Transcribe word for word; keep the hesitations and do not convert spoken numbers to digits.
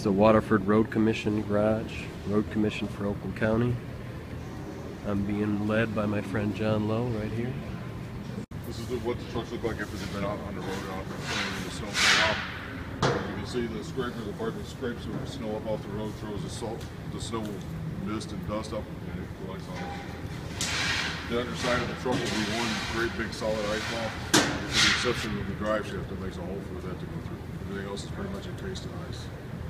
is the Waterford Road Commission garage, Road Commission for Oakland County. I'm being led by my friend John Lowe right here. This is the, what the trucks look like after they've been out on the road, out in the snow for a while. You can see the scraper, the part that scrapes the snow up off the road, throws the salt, the snow, mist, and dust up, and it collects on it. The underside of the truck will be one great big solid ice wall, with the exception of the drive shaft that makes a hole for that to go through. Everything else is pretty much encased in ice.